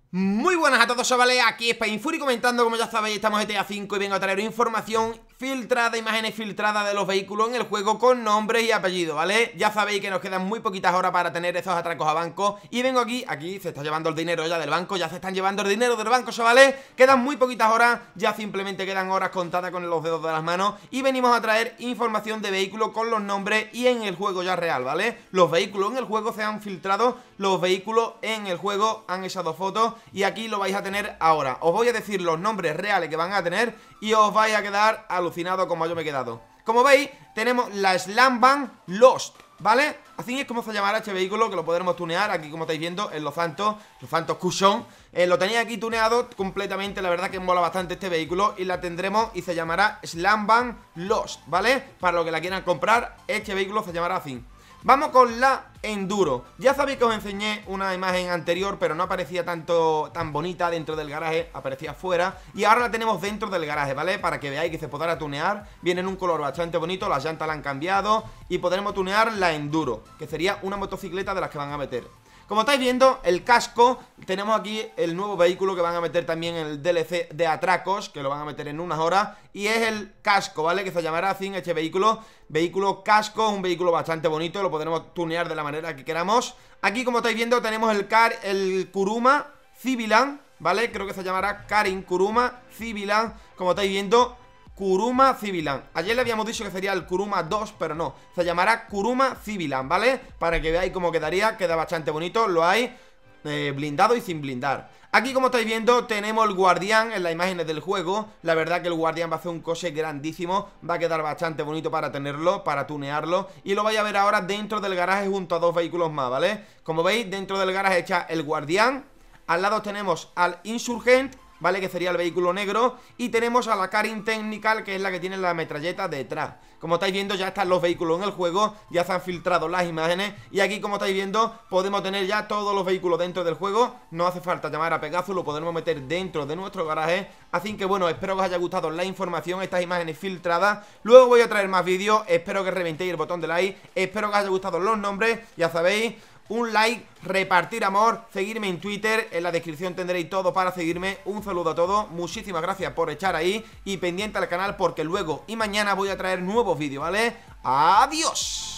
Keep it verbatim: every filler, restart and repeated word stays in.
Muy buenas a todos, chavales, aquí es Painfury comentando. Como ya sabéis, estamos en G T A cinco y vengo a traer información filtrada, imágenes filtradas de los vehículos en el juego con nombres y apellidos, ¿vale? Ya sabéis que nos quedan muy poquitas horas para tener esos atracos a banco. Y vengo aquí, aquí se está llevando el dinero ya del banco, ya se están llevando el dinero del banco, chavales. Quedan muy poquitas horas, ya simplemente quedan horas contadas con los dedos de las manos. Y venimos a traer información de vehículos con los nombres y en el juego ya real, ¿vale? Los vehículos en el juego se han filtrado, los vehículos en el juego han echado fotos y aquí lo vais a tener ahora. Os voy a decir los nombres reales que van a tener y os vais a quedar alucinados como yo me he quedado. Como veis, tenemos la Slam Van Lost, ¿vale? Así es como se llamará este vehículo, que lo podremos tunear aquí, como estáis viendo, en Los Santos, Los Santos Cushion. eh, Lo tenía aquí tuneado completamente, la verdad que mola bastante este vehículo y la tendremos y se llamará Slam Van Lost, ¿vale? Para los que la quieran comprar, este vehículo se llamará así. Vamos con la Enduro. Ya sabéis que os enseñé una imagen anterior, pero no aparecía tanto tan bonita dentro del garaje, aparecía fuera. Y ahora la tenemos dentro del garaje, ¿vale? Para que veáis que se podrá tunear. Viene en un color bastante bonito, las llantas la han cambiado y podremos tunear la Enduro, que sería una motocicleta de las que van a meter. Como estáis viendo, el casco, tenemos aquí el nuevo vehículo que van a meter también en el D L C de atracos, que lo van a meter en unas horas, y es el casco, ¿vale? Que se llamará así este vehículo, vehículo casco, un vehículo bastante bonito, lo podremos tunear de la manera que queramos. Aquí, como estáis viendo, tenemos el car, el Kuruma Civilan, ¿vale? Creo que se llamará Karin Kuruma Civilan, como estáis viendo, Kuruma Civilan. Ayer le habíamos dicho que sería el Kuruma dos, pero no, se llamará Kuruma Civilan, ¿vale? Para que veáis cómo quedaría, queda bastante bonito. Lo hay eh, blindado y sin blindar. Aquí, como estáis viendo, tenemos el Guardián en las imágenes del juego. La verdad que el Guardián va a hacer un coche grandísimo, va a quedar bastante bonito para tenerlo, para tunearlo. Y lo vais a ver ahora dentro del garaje junto a dos vehículos más, ¿vale? Como veis, dentro del garaje está el Guardián. Al lado tenemos al Insurgent, ¿vale? Que sería el vehículo negro. Y tenemos a la Karin Technical, que es la que tiene la metralleta detrás. Como estáis viendo, ya están los vehículos en el juego, ya se han filtrado las imágenes. Y aquí, como estáis viendo, podemos tener ya todos los vehículos dentro del juego. No hace falta llamar a Pegasus, lo podremos meter dentro de nuestro garaje. Así que bueno, espero que os haya gustado la información, estas imágenes filtradas. Luego voy a traer más vídeos, espero que reventéis el botón de like. Espero que os haya gustado los nombres, ya sabéis. Un like, repartir amor, seguirme en Twitter, en la descripción tendréis todo para seguirme. Un saludo a todos, muchísimas gracias por echar ahí y pendiente al canal porque luego y mañana voy a traer nuevos vídeos, ¿vale? ¡Adiós!